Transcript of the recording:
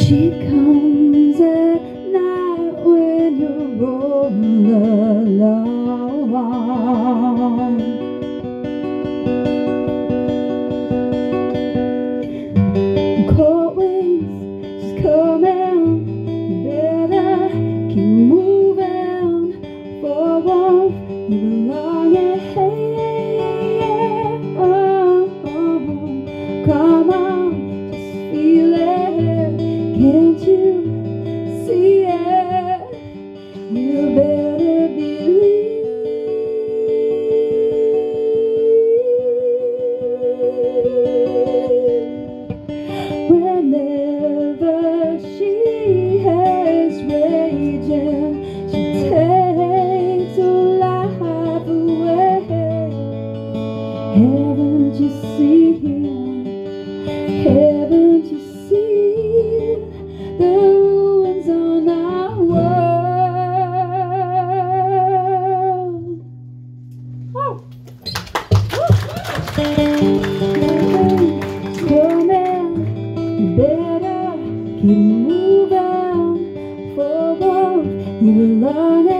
She comes at night when you're all alone. Cold winds, she's coming. You better keep moving. For warmth, you belong in. Come on, just feel it. Can't you see it? You better believe. Whenever she has raging, she takes your life away. Haven't you seen? Haven't you seen the ruins on our world? Oh. Come in, you better keep moving forward. You belong.